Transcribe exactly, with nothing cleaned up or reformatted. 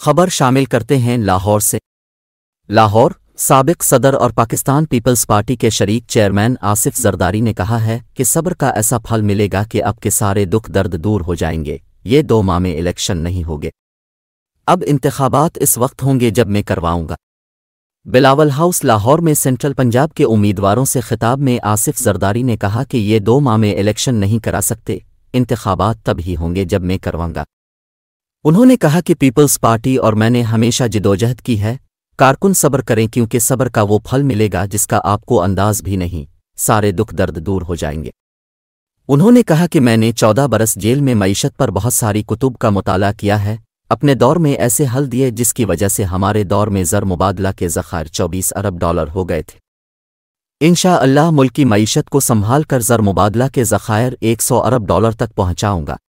खबर शामिल करते हैं लाहौर से। लाहौर साबिक सदर और पाकिस्तान पीपल्स पार्टी के शरीक चेयरमैन आसिफ जरदारी ने कहा है कि सब्र का ऐसा फल मिलेगा कि अब के सारे दुख दर्द दूर हो जाएंगे। ये दो माह में इलेक्शन नहीं होंगे, अब इंतखाबात इस वक्त होंगे जब मैं करवाऊंगा। बिलावल हाउस लाहौर में सेंट्रल पंजाब के उम्मीदवारों से खिताब में आसिफ जरदारी ने कहा कि ये दो माह में इलेक्शन नहीं करा सकते, इंतखाबात तब ही होंगे जब मैं करवाऊंगा। उन्होंने कहा कि पीपल्स पार्टी और मैंने हमेशा जिदोजहद की है, कारकुन सब्र करें क्योंकि सब्र का वो फल मिलेगा जिसका आपको अंदाज भी नहीं, सारे दुख दर्द दूर हो जाएंगे। उन्होंने कहा कि मैंने चौदह बरस जेल में मईशत पर बहुत सारी कुतुब का मुताला किया है, अपने दौर में ऐसे हल दिए जिसकी वजह से हमारे दौर में ज़र मुबादला के ज़खायर चौबीस अरब डॉलर हो गए थे। इंशाअल्लाह मुल्क की मईशत को संभाल कर ज़र मुबादला के ज़खायर एक सौ अरब डॉलर तक पहुँचाऊँगा।